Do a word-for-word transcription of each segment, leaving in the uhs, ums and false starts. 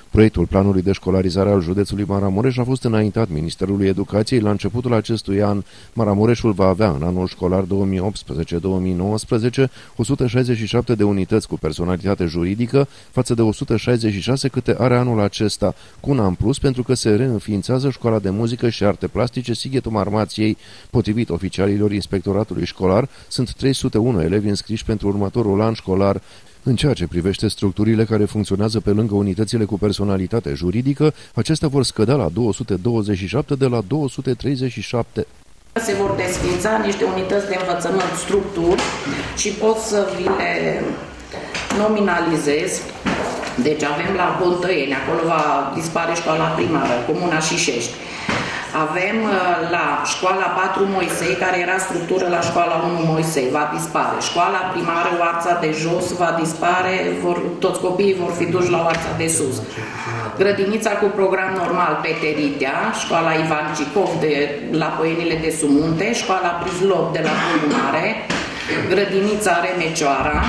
Proiectul planului de școlarizare al județului Maramureș a fost înaintat Ministerului Educației la începutul acestui an. Maramureșul va avea în anul școlar două mii optsprezece două mii nouăsprezece o sută șaizeci și șapte de unități cu personalitate juridică față de o sută șaizeci și șase câte are anul acesta, cu un an plus pentru că se reînființează Școala de Muzică și Arte Plastice Sighetul Marmației. Potrivit oficialilor Inspectoratului Școlar, sunt trei sute unu elevi înscriși pentru următorul an școlar. În ceea ce privește structurile care funcționează pe lângă unitățile cu personalitate juridică, acestea vor scădea la două sute douăzeci și șapte de la două sute treizeci și șapte. Se vor desființa niște unități de învățământ structuri și pot să vi le nominalizez. Deci avem la Bontăieni, acolo va dispare școala primară, Comuna Șișești. Avem la școala patru Moisei, care era structură la școala unu Moisei, va dispare. Școala primară Oarța de Jos va dispare, vor, toți copiii vor fi duși la Oarța de Sus. Grădinița cu program normal Peteritea, școala Ivan Cicov de la Poienile de Sumunte, școala Prizlop de la Bulu Mare, grădinița Remecioara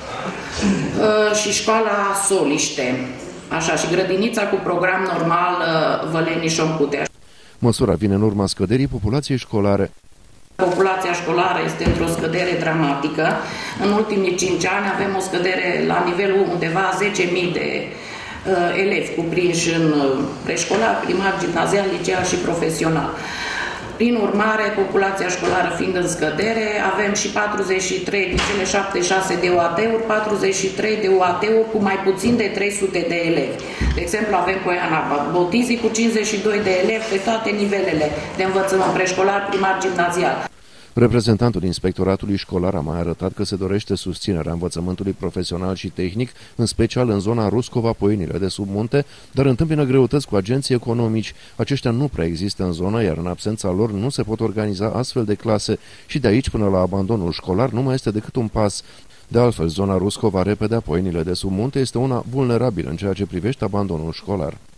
și școala Soliște. Așa, și grădinița cu program normal Văleni-Șomputea. Măsura vine în urma scăderii populației școlare. Populația școlară este într-o scădere dramatică. În ultimii cinci ani avem o scădere la nivelul undeva zece mii de uh, elevi cuprinși în preșcolar, primar, gimnazial, liceal și profesional. Prin urmare, populația școlară fiind în scădere, avem și patruzeci și trei din cele șaptezeci și șase de U A T-uri, patruzeci și trei de U A T-uri cu mai puțin de trei sute de elevi. De exemplu, avem Poiana Botizii cu cincizeci și doi de elevi pe toate nivelele de învățământ preșcolar, primar, gimnazial. Reprezentantul Inspectoratului Școlar a mai arătat că se dorește susținerea învățământului profesional și tehnic, în special în zona Ruscova-Poienile de sub munte, dar întâmpină greutăți cu agenții economici. Aceștia nu prea există în zonă, iar în absența lor nu se pot organiza astfel de clase și de aici până la abandonul școlar nu mai este decât un pas. De altfel, zona Ruscova-Repedea-Poienile de sub munte este una vulnerabilă în ceea ce privește abandonul școlar.